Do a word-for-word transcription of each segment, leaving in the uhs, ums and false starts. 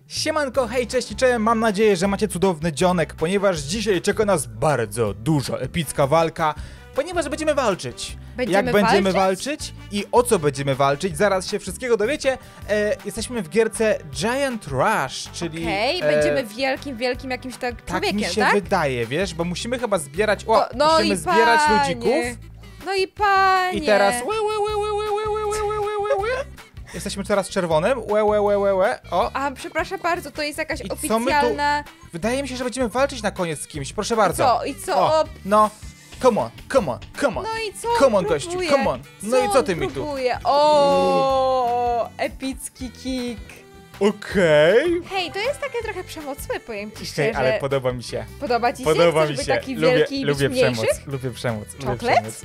Siemanko, hej, cześć i cześć, mam nadzieję, że macie cudowny dzionek, ponieważ dzisiaj czeka nas bardzo duża, epicka walka, ponieważ będziemy walczyć. Będziemy Jak będziemy walczyć? walczyć i o co będziemy walczyć, zaraz się wszystkiego dowiecie. E, jesteśmy w gierce Giant Rush, czyli... Okej, e, będziemy wielkim, wielkim jakimś tak tak człowiekiem, mi się tak? wydaje, wiesz, bo musimy chyba zbierać... O, O, no musimy i zbierać panie. ludzików. No i panie! I teraz... Łe, łe, łe, łe, łe, łe, łe, łe, łe, łe. Jesteśmy teraz czerwonym. Łe, łe, łe, łe, łe. O. A, przepraszam bardzo, to jest jakaś I co my tu- oficjalna... Wydaje mi się, że będziemy walczyć na koniec z kimś. Proszę bardzo. Co? I co? O, O, no. Come on, come on, come on. no i co Come on on, gościu, próbuje? come on. No i co on ty mi tu? próbuje? O, epicki kick. Okej. Hej, to jest takie trochę przemocne, powiem ci Hej, szczerze. ale podoba mi się. Podoba ci się? Podoba Chcesz mi być się. taki Lubię, wielki i być lubię mniejszy? przemoc. Lubię przemoc. Lubię Czoklet? przemoc.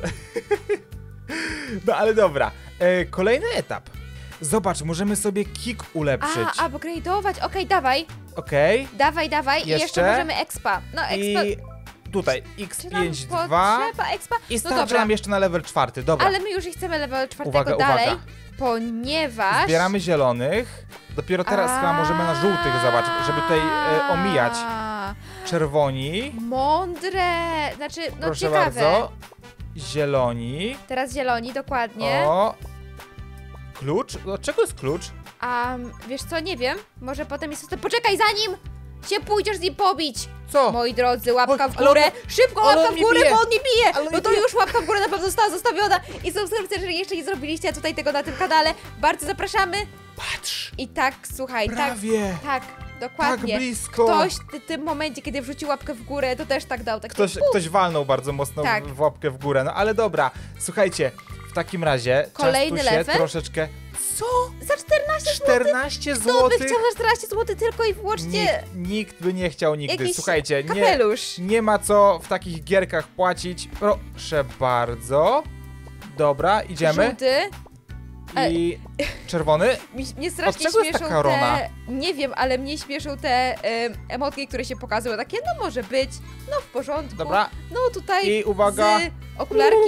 No ale dobra. E, kolejny etap. Zobacz, możemy sobie kick ulepszyć. A, upgrade'ować, okej, dawaj. Okej. Dawaj, dawaj. I jeszcze Jeszcze? możemy expa. No, expa... I tutaj Czy nam X pięć dwa. potrzeba expa? I No starczy dobra, nam jeszcze na level czwarty. Dobra. ale my już nie chcemy level czwartego Uwaga, dalej, uwaga. ponieważ... Zbieramy zielonych. Dopiero teraz A. chyba możemy na żółtych zobaczyć, żeby tutaj e, omijać. Czerwoni. Mądre! Znaczy, no Proszę ciekawe. bardzo. Zieloni. Teraz zieloni, dokładnie. O. Klucz? Od czego jest klucz? A wiesz co, nie wiem. Może potem jest to. Poczekaj, zanim się pójdziesz z nim pobić! Co? Moi drodzy, łapka Oj, w ale górę! on- Szybko ale łapka on w mnie górę, bije. bo on nie bije! Ale on No to mnie już łapka w górę na pewno została zostawiona! I subskrypcja, jeżeli jeszcze nie zrobiliście tutaj tego na tym kanale, bardzo zapraszamy! Patrz. I tak, słuchaj, tak, Prawie. tak, Tak dokładnie. blisko. Ktoś w tym momencie, kiedy wrzucił łapkę w górę, to też tak dał. Tak Ktoś, ktoś walnął bardzo mocno Tak. w, w łapkę w górę. No ale dobra. Słuchajcie. W takim razie Kolejny czas tu się level? troszeczkę... Co? Za czternaście złotych? czternaście Kto by złotych? chciał za czternaście złotych tylko i wyłącznie Nikt, nikt by nie chciał nigdy. jakiś Słuchajcie, nie, kapelusz? nie ma co w takich gierkach płacić. Proszę bardzo. Dobra, idziemy. Żółty? I czerwony. Mi, mnie strasznie Od czego jest ta śmieszą korona? te... Nie wiem, ale mnie śmieszą te em, emotki, które się pokazują. Takie, no może być, no w porządku. Dobra. No tutaj I uwaga. z okularki.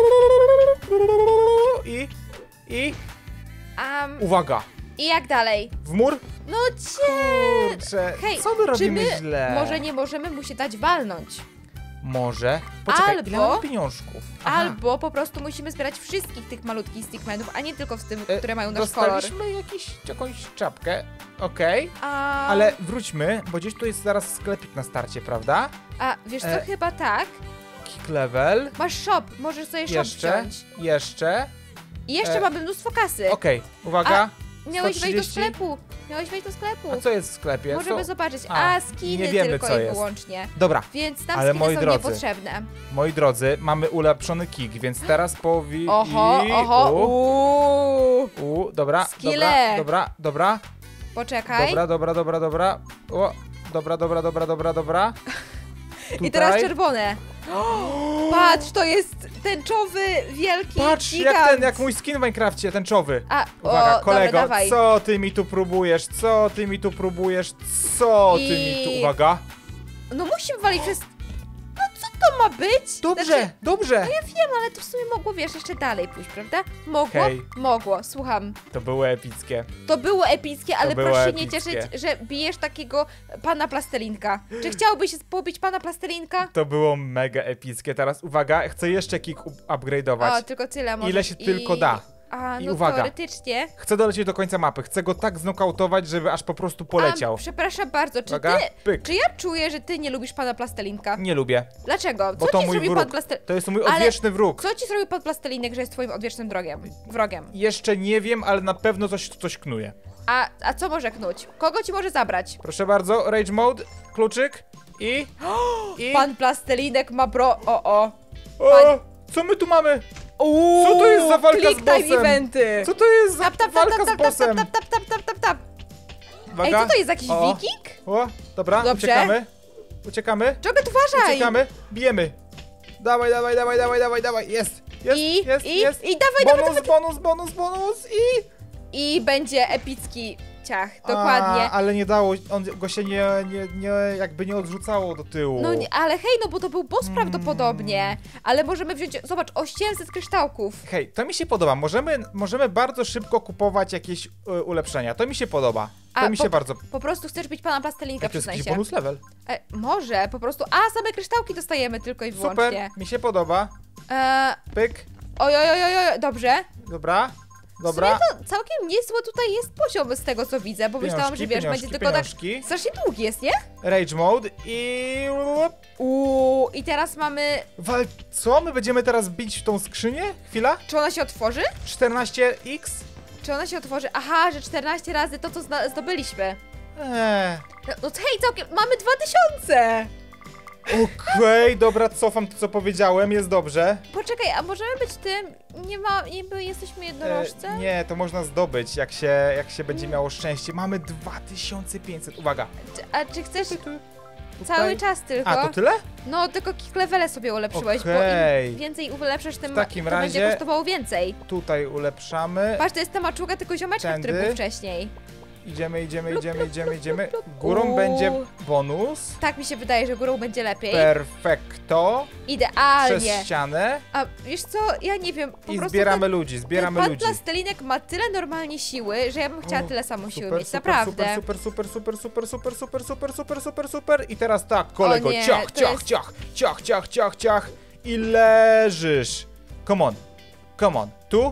I, i, Um, uwaga. I jak dalej? W mur? No cię! Kurczę, Hej, co my czy robimy my źle? może nie możemy mu się dać walnąć? Może. Poczekaj, Albo- ile mamy pieniążków? Aha. Albo po prostu musimy zbierać wszystkich tych malutkich stickmanów, a nie tylko w tym, E, które mają nasz kolor. Dostaliśmy jakiś, jakąś czapkę. Okej. A, Ale wróćmy, bo gdzieś tu jest zaraz sklepik na starcie, prawda? a wiesz co, e, chyba tak. Kick level. Masz shop, możesz sobie shop Jeszcze, wziąć. jeszcze. I jeszcze e, mamy mnóstwo kasy. Okej, uwaga. Miałeś wejść do sto trzydzieści. sklepu. Miałeś wejść do sklepu. A co jest w sklepie? Możemy co? zobaczyć. A, A, skiny nie wiemy, tylko co i jest. wyłącznie. Dobra, Więc tam Ale skiny moi są drodzy, niepotrzebne. moi drodzy, mamy ulepszony kick, więc teraz powi... Oho, i- oho, u, uuu. u, dobra, Skille. dobra, dobra, dobra, Poczekaj. dobra, dobra, dobra, dobra, o, dobra, dobra, dobra, dobra, dobra. I teraz Tutaj. czerwone. Patrz, to jest tęczowy, wielki Patrz, gigant. jak ten, jak mój skin w Minecrafcie, tęczowy. A, Uwaga, o, kolego, dobra, dawaj. co ty mi tu próbujesz, co ty mi tu próbujesz, co ty I- mi tu, uwaga. No musimy walić przez... No co to ma być? Dobrze, Znaczy, dobrze. ja wiem, ale to w sumie mogło, wiesz, jeszcze dalej pójść, prawda? Mogło? Hej. Mogło, słucham. To było epickie. To było epickie, ale było proszę się nie epickie. cieszyć, że bijesz takiego pana plastelinka. Czy chciałbyś pobić pana plastelinka? To było mega epickie. Teraz uwaga, chcę jeszcze kick up- O, upgrade'ować. tylko tyle może. Ile się I... tylko da. A, I no uwaga. teoretycznie. Chcę dolecieć do końca mapy. Chcę go tak znokautować, żeby aż po prostu poleciał. A, przepraszam bardzo, czy Uwaga, ty... pyk. Czy ja czuję, że ty nie lubisz pana plastelinka? Nie lubię, Dlaczego? bo Co to ci mój zrobił wróg. pan plastel... To jest mój Ale- odwieczny wróg. Co ci zrobił pan plastelinek, że jest twoim odwiecznym drogiem? Wrogiem? Jeszcze nie wiem, ale na pewno coś, coś knuje. A, a co może knuć? Kogo ci może zabrać? Proszę bardzo, Rage Mode, kluczyk i... i... Pan plastelinek ma bro... O, o. O, co my tu mamy? Uuu, Co to jest za walka z click time bossem? eventy. Co to jest za Tap, tap, tap, walka tap, z tap, tap, bossem? tap, tap, tap, tap, tap, tap. Ej, Uwaga. co to jest, jakiś O. wiking? O, dobra, Dobrze. uciekamy. Uciekamy. Czego tu uważaj? Uciekamy, bijemy. Dawaj, dawaj, dawaj, dawaj, dawaj, dawaj, jest, jest, I, jest, i, jest. i dawaj, dawaj, Bonus, bonus, bonus, bonus i... I będzie epicki ciach, dokładnie. A, ale nie dało, on go się nie, nie, nie, jakby nie odrzucało do tyłu. No nie, ale hej, no bo to był boss prawdopodobnie. Ale możemy wziąć, zobacz, osiemset kryształków. Hej, to mi się podoba. Możemy, możemy bardzo szybko kupować jakieś y, ulepszenia. To mi się podoba. To A, mi po- się bardzo... Po prostu chcesz być pana plastelinka, Ej, to jest przyznaj jakiś się. bonus level. E, może, po prostu, a same kryształki dostajemy tylko i Super, wyłącznie. mi się podoba. E, Pyk, oj, oj, oj, oj, oj, dobrze. dobra, W dobra. sumie to całkiem niezły tutaj jest poziom z tego co widzę, bo myślałam, że wiesz, pieniążki, będzie tylko tak pieniążki. strasznie długi jest, nie? Rage mode i... Uuu, i teraz mamy... Wal... Co? My będziemy teraz bić w tą skrzynię? Chwila. Czy ona się otworzy? czternaście X? Czy ona się otworzy? Aha, że czternaście razy to, co zna- zdobyliśmy. Eee. No, no hej, całkiem, mamy dwa tysiące! Okej, dobra, cofam to, co powiedziałem, jest dobrze. Poczekaj, a możemy być tym? Nie ma, niby jesteśmy jednorożce? E, nie, to można zdobyć, jak się, jak się będzie miało szczęście. Mamy dwa tysiące pięćset, uwaga. Czy, a czy chcesz Tutaj. cały czas tylko? A, to tyle? No, tylko kick levele sobie ulepszyłeś, bo Okej. im więcej ulepszysz, tym W takim to razie- będzie kosztowało więcej. Tutaj ulepszamy. Patrz, to jest ta maczuga tylko ziomeczka, który Tędy. był wcześniej. Idziemy, idziemy, Plup, idziemy, plup, idziemy, plup, idziemy. plup, plup. Górą Uuu. będzie bonus. Tak mi się wydaje, że górą będzie lepiej. Perfekto. Idealnie. Przez ścianę. A wiesz co, ja nie wiem, po I prostu zbieramy ten, ludzi, zbieramy ten pan ludzi. plasteliniek ma tyle normalnie siły, że ja bym chciała O, tyle samo siły Super, mieć, super, naprawdę. super, super, super, super, super, super, super, super, super, super. I teraz tak, kolego, O nie, ciach, to ciach, jest- ciach, ciach, ciach, ciach, ciach. I leżysz. Come on, come on. Tu.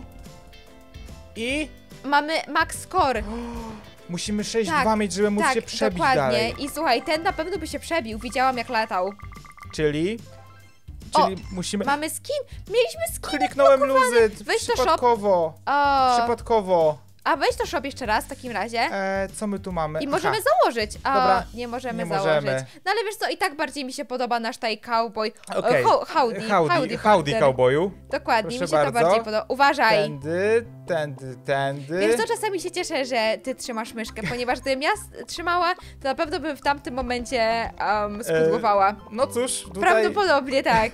I Mamy max score. musimy sześć dwa Tak, mieć, żeby móc tak, się przebić dokładnie. dalej. I słuchaj, ten na pewno by się przebił, widziałam jak latał. Czyli... O, Czyli musimy... Mamy skin? Mieliśmy skin! Kliknąłem luzy, Weź to shop. przypadkowo. O, Przypadkowo. a weź to shop jeszcze raz w takim razie. E, co my tu mamy? I możemy Aha, założyć. A, Dobra, nie możemy nie założyć. możemy. No ale wiesz co, i tak bardziej mi się podoba nasz taj cowboy. okej. E, ho, howdy, Howdy, howdy, howdy partner. cowboyu. Dokładnie, Proszę mi się to bardzo. bardziej podoba. Uważaj. Tędy, tędy, tędy. Wiesz co, czasami się cieszę, że ty trzymasz myszkę, ponieważ gdybym ja s- trzymała, to na pewno bym w tamtym momencie um, spudłowała. No cóż, tutaj... Prawdopodobnie tak.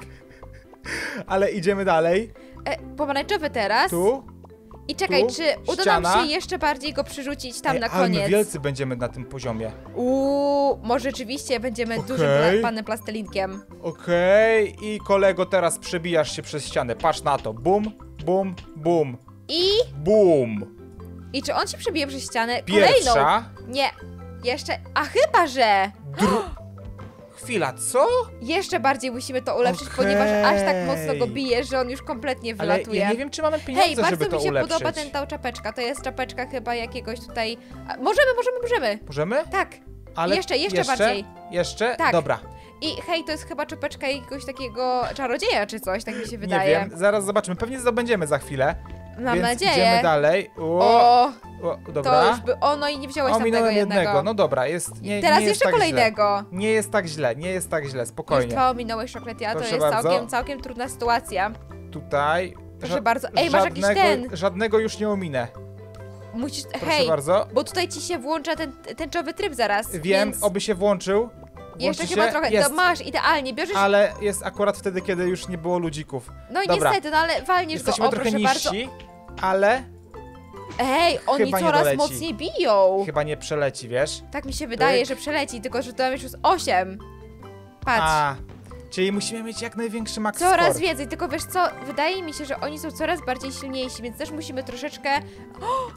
Ale idziemy dalej. E, pomarańczowy teraz. Tu. I czekaj, tu, czy uda ściana. nam się jeszcze bardziej go przyrzucić tam Ej, na ale my koniec? wielcy będziemy na tym poziomie. Uuu, może rzeczywiście będziemy Okej. dużym pla- panem plastelinkiem. Okej, i kolego, teraz przebijasz się przez ścianę. Patrz na to. Bum, bum, bum, I... bum. I czy on się przebije przez ścianę? Kolejną! Pierwsza. Nie, jeszcze... A chyba, że... Dru... Chwila, co? Jeszcze bardziej musimy to ulepszyć, Okej. ponieważ aż tak mocno go bije, że on już kompletnie Ale wylatuje. ja nie wiem, czy mamy pieniądze, Hej, bardzo żeby to mi się ulepszyć. podoba ten, ta czapeczka. To jest czapeczka chyba jakiegoś tutaj... A, możemy, możemy, możemy! Możemy? Tak. Ale Jeszcze, jeszcze bardziej. Jeszcze? Tak. Dobra. I hej, to jest chyba czapeczka jakiegoś takiego czarodzieja czy coś, tak mi się Nie wydaje. wiem, zaraz zobaczymy. Pewnie zdobędziemy za chwilę. Mam Więc nadzieję. idziemy dalej. O, O, o, to dobra. już by ono i nie wziąłeś tamtego Ominąłem jednego. jednego. No dobra, jest. Nie, Teraz nie jest jeszcze tak kolejnego. Źle. Nie jest tak źle, nie jest tak źle, Już spokojnie. dwa ominąłeś szokletia, to Proszę jest bardzo. całkiem, całkiem trudna sytuacja. Tutaj. Proszę ża- bardzo. Ej, masz jakiś żadnego, ten. Żadnego już nie ominę. Musisz. Proszę Hej, bardzo. bo tutaj ci się włącza ten tęczowy tryb zaraz. Wiem, więc oby się włączył. jeszcze Włączy chyba się? trochę. Jest, To masz, idealnie. Bierzesz. ale jest akurat wtedy, kiedy już nie było ludzików. No i Dobra. niestety, no ale walniesz Jesteśmy go. O, trochę proszę bardzo. niżsi, ale Ej, oni Chyba nie coraz doleci. mocniej biją. chyba nie przeleci, wiesz? Tak mi się wydaje, Pyk. że przeleci, tylko że tu mam już osiem. Patrz. A, czyli musimy mieć jak największy max Coraz score. więcej, tylko wiesz co, wydaje mi się, że oni są coraz bardziej silniejsi, więc też musimy troszeczkę... O!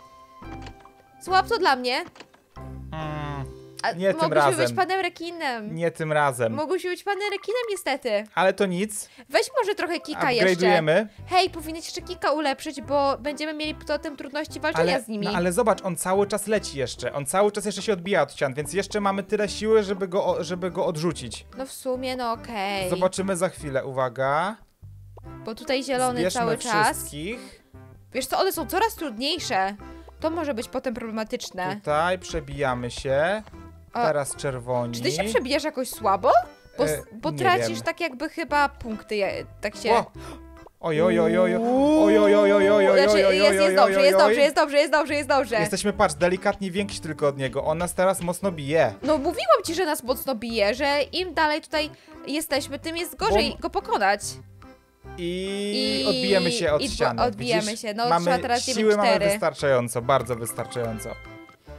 Złap to dla mnie. Mm, A Nie tym mogłyśmy razem. być panem rekinem. nie tym razem. Mogłyśmy być panem rekinem niestety. Ale to nic. Weź może trochę kika jeszcze. Upgrade'ujemy. Hej, powinien jeszcze kika ulepszyć, bo będziemy mieli potem trudności walczenia Ale, z nimi. no, ale zobacz, on cały czas leci jeszcze. On cały czas jeszcze się odbija od ścian, więc jeszcze mamy tyle siły, żeby go, o- żeby go odrzucić. No w sumie, no okej. Zobaczymy za chwilę. Uwaga. Bo tutaj zielony Zbierzmy cały czas. wszystkich. Wiesz co, one są coraz trudniejsze. To może być potem problematyczne. Tutaj przebijamy się. A, Teraz czerwoni. Czy ty się przebijasz jakoś słabo? Bo, E, bo nie tracisz wiem. tak jakby chyba punkty, je- tak się... O! Oj, oj, oj, oj, oj, oj, oj, oj, oj, oj, Znaczy, oj, oj, jest, oj, jest dobrze, oj, jest oj. dobrze, jest dobrze, jest dobrze, jest dobrze. Jesteśmy, patrz, delikatnie więksi tylko od niego. On nas teraz mocno bije. No mówiłam ci, że nas mocno bije, że im dalej tutaj jesteśmy, tym jest gorzej Bo- go pokonać. I, I- odbijemy się od i bo- ściany. odbijemy Widzisz? się. No, mamy trzeba teraz siły dziewięć mamy cztery. wystarczająco, bardzo wystarczająco.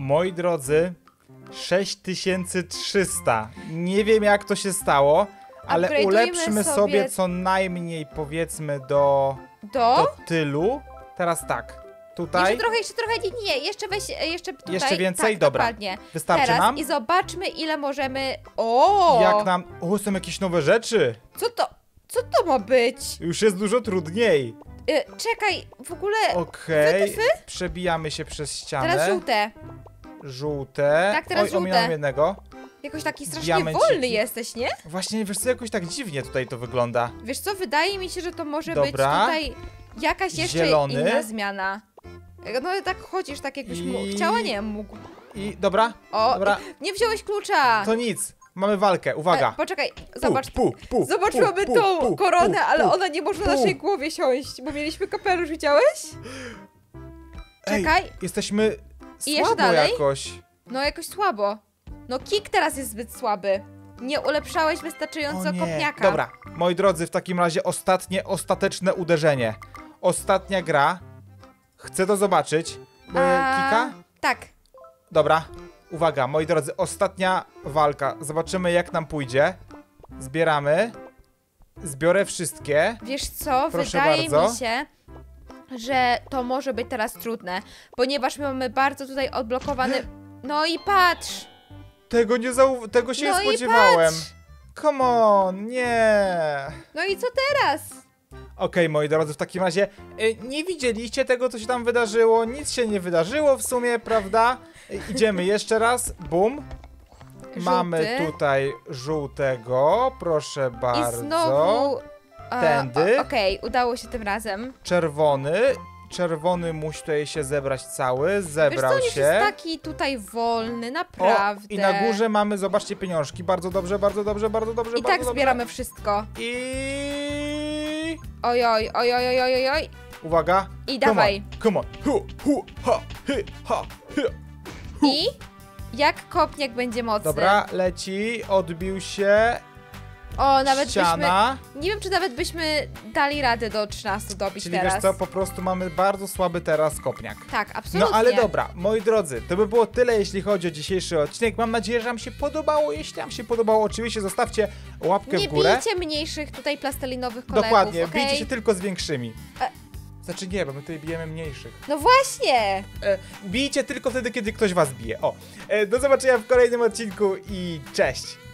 moi drodzy, sześć tysięcy trzysta. Nie wiem, jak to się stało, ale Upgrade'ujmy ulepszymy sobie... sobie co najmniej, powiedzmy, do, Do? do tylu. Teraz tak, tutaj Jeszcze trochę, jeszcze trochę, nie, nie, jeszcze weź, e, jeszcze tutaj. Jeszcze więcej? Tak, Dobra. dokładnie. wystarczy Teraz nam? i zobaczmy, ile możemy... O! Jak nam... O, są jakieś nowe rzeczy. Co to, co to ma być? Już jest dużo trudniej. E, czekaj, w ogóle... Okej, Wy, wy? przebijamy się przez ścianę. Teraz żółte. Żółte. Tak, teraz Oj, żółte. ominąłem jednego. Jakoś taki strasznie Diamenciki. wolny jesteś, nie? Właśnie, wiesz co, jakoś tak dziwnie tutaj to wygląda. Wiesz co, wydaje mi się, że to może Dobra. być tutaj jakaś jeszcze Zielony. inna zmiana. E, No tak chodzisz, tak jakbyś I- mógł. Chciała, nie mógł. I dobra, O, dobra, nie wziąłeś klucza. to nic. Mamy walkę, uwaga. E, poczekaj, zobacz. Pu, pu, pu, Zobacz, pu, mamy pu, tą pu, koronę, pu, ale pu. ona nie może na pu. naszej głowie siąść, bo mieliśmy kapelusz, widziałeś? Ej, Czekaj. jesteśmy I jeszcze słabo dalej? jakoś. No jakoś słabo. No kick teraz jest zbyt słaby. Nie ulepszałeś wystarczająco O nie. kopniaka. Dobra, moi drodzy, w takim razie ostatnie, ostateczne uderzenie. Ostatnia gra. Chcę to zobaczyć. E, A, Kika? Tak. Dobra, uwaga, moi drodzy, ostatnia walka. Zobaczymy, jak nam pójdzie. Zbieramy. Zbiorę wszystkie. Wiesz co, Proszę wydaje bardzo. mi się, że to może być teraz trudne, ponieważ my mamy bardzo tutaj odblokowany... No i patrz! Tego nie zau... tego się No nie i spodziewałem. patrz! Come on, nie. No i co teraz? Okej, moi drodzy, w takim razie y, nie widzieliście tego, co się tam wydarzyło. Nic się nie wydarzyło w sumie, prawda? Y, idziemy jeszcze raz. Bum. Mamy Żółty. tutaj żółtego, proszę bardzo. I znowu... e, Tędy. o- Okej, udało się tym razem. Czerwony. Czerwony musi tutaj się zebrać cały. Wiesz co, Zebrał on już się. jest taki tutaj wolny, O, naprawdę. i na górze mamy, zobaczcie, pieniążki. Bardzo dobrze, bardzo dobrze, bardzo dobrze, I bardzo tak dobrze. zbieramy wszystko. I... Oj, oj, oj, oj, oj, oj, oj. Uwaga. I Come dawaj. on, come on. Hu, hu, ha, hy, ha, hy. I jak kopniak będzie mocny. Dobra, leci, odbił się. O, nawet ściana. byśmy... Nie wiem, czy nawet byśmy dali radę do trzynastu dobić Czyli teraz. wiesz co, po prostu mamy bardzo słaby teraz kopniak. Tak, absolutnie. No ale dobra, moi drodzy, to by było tyle, jeśli chodzi o dzisiejszy odcinek. Mam nadzieję, że wam się podobało. Jeśli wam się podobało, oczywiście zostawcie łapkę Nie w górę. bijcie mniejszych tutaj plastelinowych kolegów, Dokładnie, okej? bijcie się tylko z większymi. E. Znaczy nie, bo my tutaj bijemy mniejszych. No właśnie! E, bijcie tylko wtedy, kiedy ktoś was bije. O, e, do zobaczenia w kolejnym odcinku i cześć!